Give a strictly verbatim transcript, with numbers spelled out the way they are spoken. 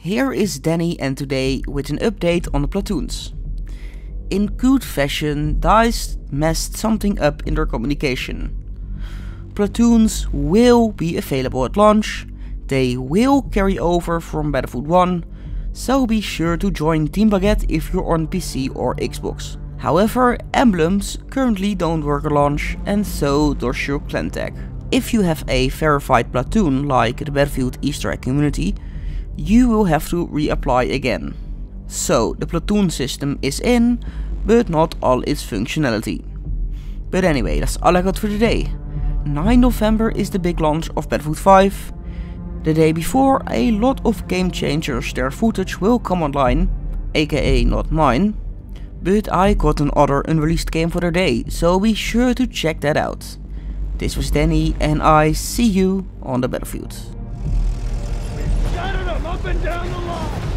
Here is Danny, and today with an update on the platoons. In good fashion, DICE messed something up in their communication. Platoons will be available at launch, they will carry over from Battlefield one, so be sure to join Team Baguette if you're on P C or Xbox. However, emblems currently don't work at launch, and so does your clan tag. If you have a verified platoon like the Battlefield Easter egg community, you will have to reapply again. So the platoon system is in, but not all its functionality. But anyway, that's all I got for today. nine November is the big launch of Battlefield five. The day before, a lot of Game Changers their footage will come online, aka not mine. But I got another unreleased game for the day, so be sure to check that out. This was Danny, and I see you on the battlefield. Scattered them up and down the line!